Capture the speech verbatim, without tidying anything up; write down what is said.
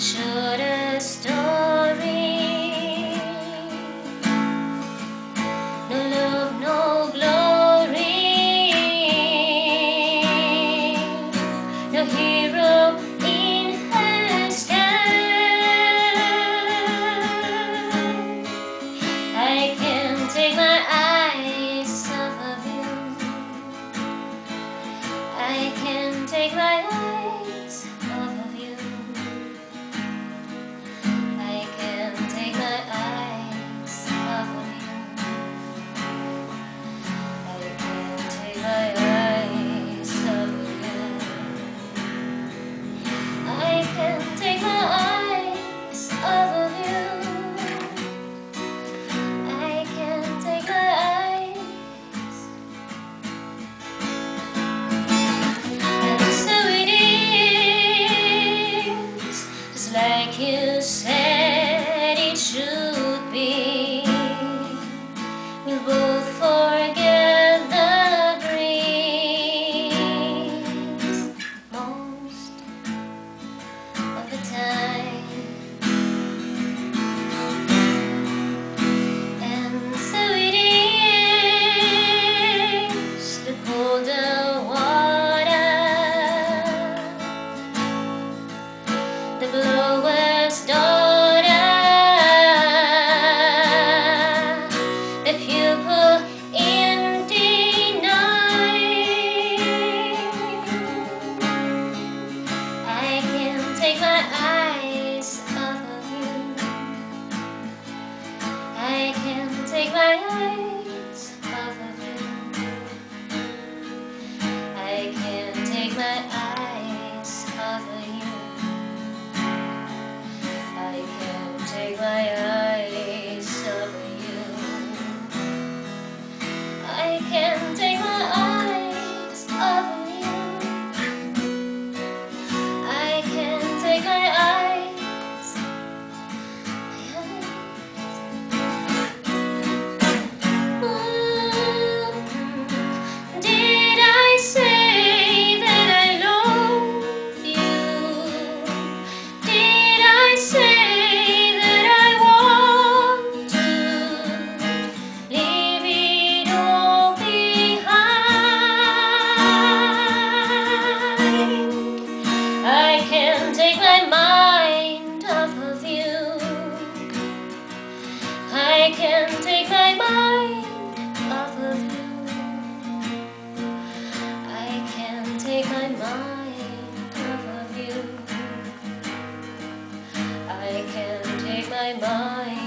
shorter story. No love, no glory. No hero in her stand. I can't take my eyes off of you. I can't take my eyes off of you. I can't take my eyes off of you. I can't take my eyes off of you. I can't take my eyes off of you. I can't take my eyes. And so it is, just like you said it should be. We'll both forget the breeze most of the time. And so it is, the colder water, the blower's daughter, the pupil in the night. I can't take my eyes off of you. I can't take my eyes off of you. I can't take my eyes off of you. I can't take my eyes off of you. I can't take my eyes off of you. I can't take my eyes. Ooh, did I say that I love you? Did I say that I want to leave it all behind? I can't take my mind off of you. I can't take my mind off of you. I can't take my mind off of you. I can't take my mind